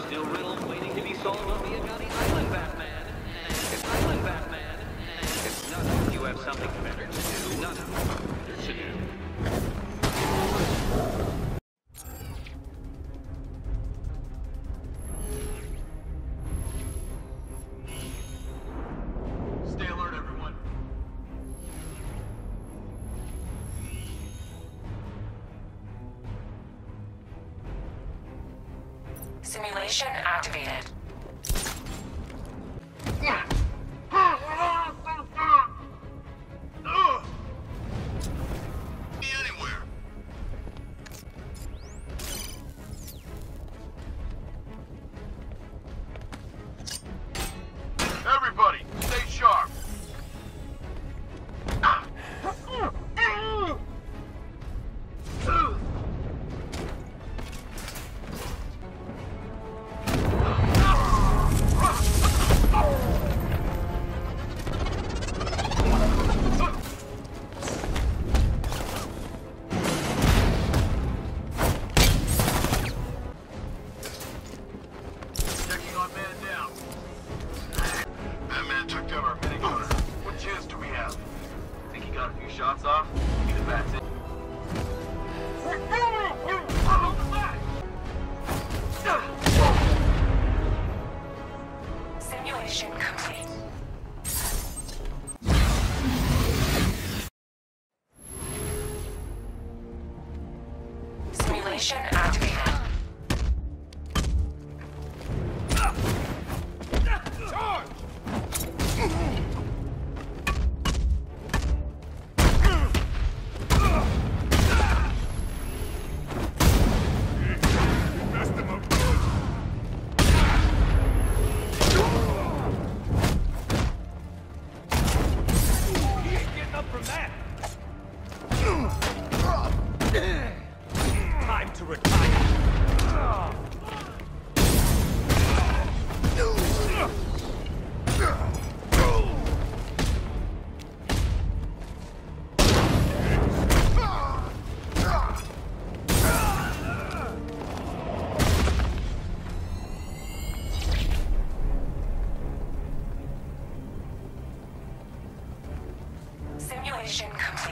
still riddles waiting to be solved on the Agani Island, Batman. It's Island Batman. It's nothing. You have something better to do. Nothing better to do. Stay alert, everyone. Simulation activated. Anywhere. Everybody, stay sharp. Checking on man down. Batman took down our minigunner. What chance do we have? Think he got a few shots off? Either that's it. Simulation complete. Simulation activated. Time to retire. Simulation complete.